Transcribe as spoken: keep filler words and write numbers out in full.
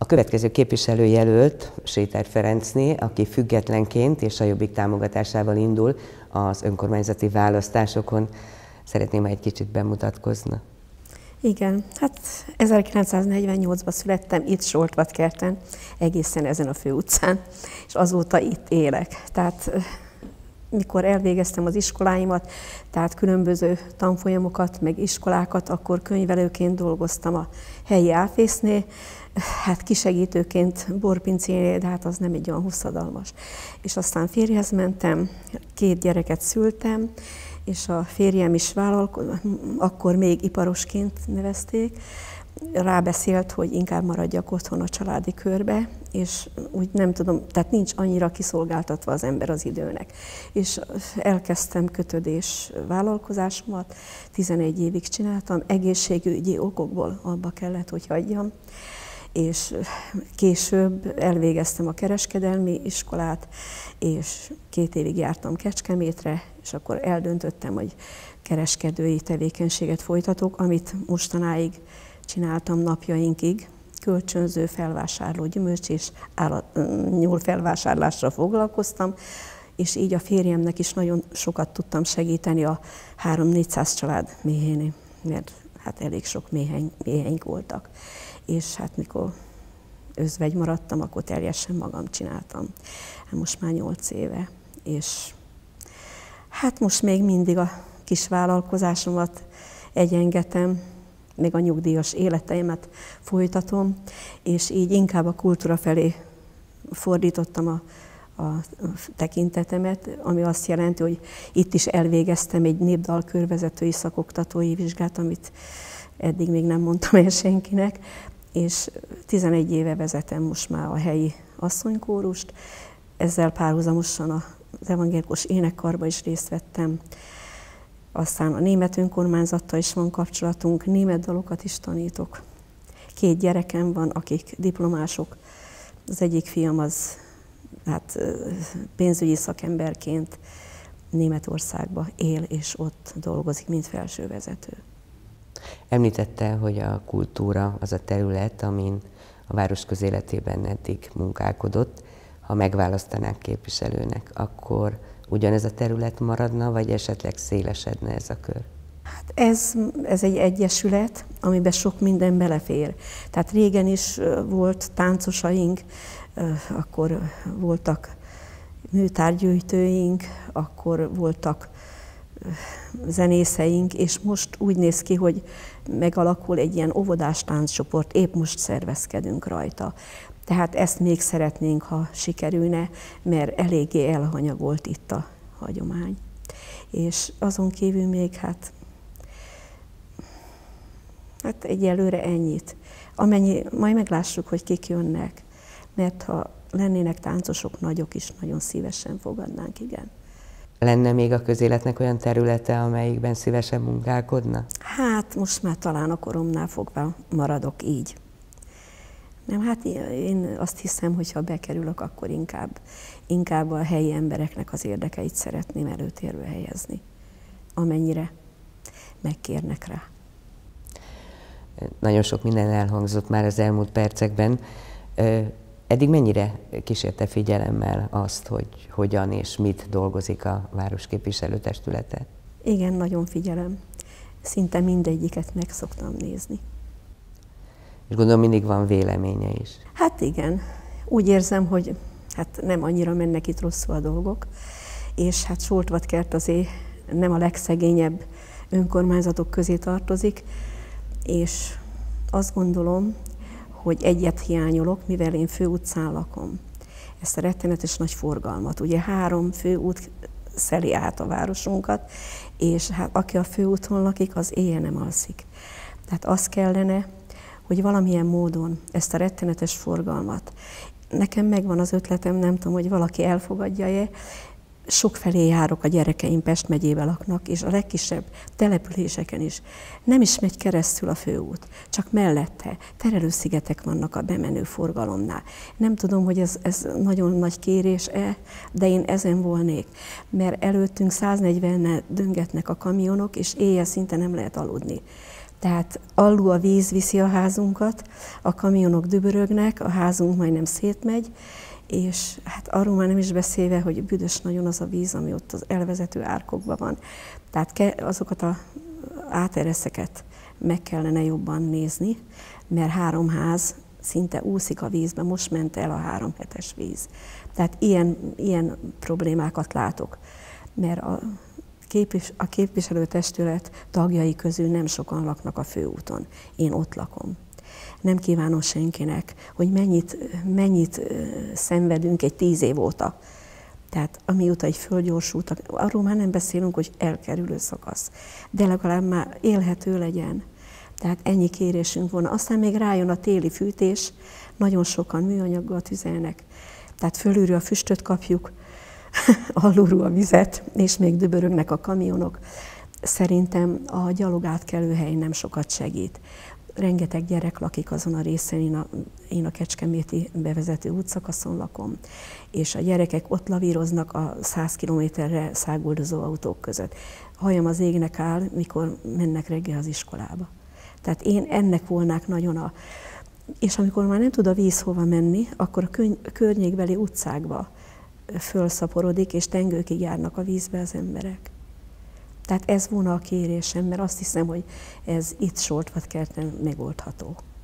következő képviselőjelölt Sétár Ferencné, aki függetlenként és a Jobbik támogatásával indul az önkormányzati választásokon. Szeretném, ha egy kicsit bemutatkozna. Igen, hát ezerkilencszáznegyvennyolcban születtem itt Soltvatkerten, egészen ezen a főutcán, és azóta itt élek. Tehát mikor elvégeztem az iskoláimat, tehát különböző tanfolyamokat, meg iskolákat, akkor könyvelőként dolgoztam a helyi áfésznél, hát kisegítőként borpincénél, de hát az nem egy olyan hosszadalmas. És aztán férjhez mentem, két gyereket szültem, és a férjem is vállalkozott, akkor még iparosként nevezték, rábeszélt, hogy inkább maradjak otthon a családi körbe, és úgy nem tudom, tehát nincs annyira kiszolgáltatva az ember az időnek. És elkezdtem kötődés vállalkozásomat, tizenegy évig csináltam, egészségügyi okokból abba kellett, hogy hagyjam, és később elvégeztem a kereskedelmi iskolát, és két évig jártam Kecskemétre, és akkor eldöntöttem, hogy kereskedői tevékenységet folytatok, amit mostanáig csináltam napjainkig, kölcsönző, felvásárló, gyümölcs és állat, nyúl felvásárlásra foglalkoztam, és így a férjemnek is nagyon sokat tudtam segíteni a három-négyszáz család méhénél, mert hát elég sok méheny, méheink voltak. És hát mikor özvegy maradtam, akkor teljesen magam csináltam. Most már nyolc éve, és hát most még mindig a kis vállalkozásomat egyengetem, még a nyugdíjas életeimet folytatom, és így inkább a kultúra felé fordítottam a, a tekintetemet, ami azt jelenti, hogy itt is elvégeztem egy népdalkörvezetői szakoktatói vizsgát, amit eddig még nem mondtam el senkinek, és tizenegy éve vezetem most már a helyi asszonykórust, ezzel párhuzamosan az evangélikus énekkarba is részt vettem, aztán a német önkormányzattal is van kapcsolatunk, német dalokat is tanítok. Két gyerekem van, akik diplomások. Az egyik fiam az hát, pénzügyi szakemberként Németországban él, és ott dolgozik, mint felsővezető. Említette, hogy a kultúra az a terület, amin a város közéletében eddig munkálkodott. Ha megválasztanák képviselőnek, akkor ugyanez a terület maradna, vagy esetleg szélesedne ez a kör? Hát ez, ez egy egyesület, amiben sok minden belefér. Tehát régen is volt táncosaink, akkor voltak műtárgyűjtőink, akkor voltak zenészeink, és most úgy néz ki, hogy megalakul egy ilyen óvodás tánccsoport, épp most szervezkedünk rajta. Tehát ezt még szeretnénk, ha sikerülne, mert eléggé elhanyagolt itt a hagyomány. És azon kívül még hát, hát egyelőre ennyit. Amennyi, majd meglássuk, hogy kik jönnek, mert ha lennének táncosok nagyok is, nagyon szívesen fogadnánk, igen. Lenne még a közéletnek olyan területe, amelyikben szívesen munkálkodna? Hát most már talán a koromnál fogva maradok így. Nem, hát én azt hiszem, hogy ha bekerülök, akkor inkább, inkább a helyi embereknek az érdekeit szeretném előtérbe helyezni, amennyire megkérnek rá. Nagyon sok minden elhangzott már az elmúlt percekben. Eddig mennyire kísérte figyelemmel azt, hogy hogyan és mit dolgozik a városképviselőtestülete? Igen, nagyon figyelem. Szinte mindegyiket meg szoktam nézni. És gondolom mindig van véleménye is. Hát igen. Úgy érzem, hogy hát nem annyira mennek itt rosszul a dolgok, és hát Soltvatkert azért nem a legszegényebb önkormányzatok közé tartozik, és azt gondolom, hogy egyet hiányolok, mivel én főutcán lakom. Ezt a rettenetes nagy forgalmat. Ugye három főút szeli át a városunkat, és hát aki a főúton lakik, az éjjel nem alszik. Tehát az kellene, hogy valamilyen módon ezt a rettenetes forgalmat, nekem megvan az ötletem, nem tudom, hogy valaki elfogadja-e, sokfelé járok, a gyerekeim Pest megyében laknak, és a legkisebb településeken is nem is megy keresztül a főút, csak mellette terelőszigetek vannak a bemenő forgalomnál. Nem tudom, hogy ez, ez nagyon nagy kérés-e, de én ezen volnék, mert előttünk száznegyvennel döngetnek a kamionok, és éjjel szinte nem lehet aludni. Tehát alul a víz viszi a házunkat, a kamionok dübörögnek, a házunk majdnem szétmegy, és hát arról már nem is beszélve, hogy büdös nagyon az a víz, ami ott az elvezető árkokban van. Tehát azokat az átereszeket meg kellene jobban nézni, mert három ház szinte úszik a vízbe, most ment el a három hetes víz. Tehát ilyen, ilyen problémákat látok, mert a, képvis, a képviselőtestület tagjai közül nem sokan laknak a főúton. Én ott lakom. Nem kívánom senkinek, hogy mennyit, mennyit szenvedünk egy tíz év óta. Tehát amióta egy fölgyorsult, arról már nem beszélünk, hogy elkerülő szakasz, de legalább már élhető legyen. Tehát ennyi kérésünk volna. Aztán még rájön a téli fűtés, nagyon sokan műanyaggal tüzelnek. Tehát fölülről a füstöt kapjuk, alulról a vizet, és még dübörögnek a kamionok. Szerintem a gyalogátkelő hely nem sokat segít. Rengeteg gyerek lakik azon a részen, én a, én a Kecskeméti bevezető útszakaszon lakom, és a gyerekek ott lavíroznak a száz kilométerre száguldozó autók között. Hajam az égnek áll, mikor mennek reggel az iskolába. Tehát én ennek volnák nagyon a... És amikor már nem tud a víz hova menni, akkor a környékbeli utcákba fölszaporodik, és tengőkig járnak a vízbe az emberek. Tehát ez volna a kérésem, mert azt hiszem, hogy ez itt Soltvatkerten megoldható.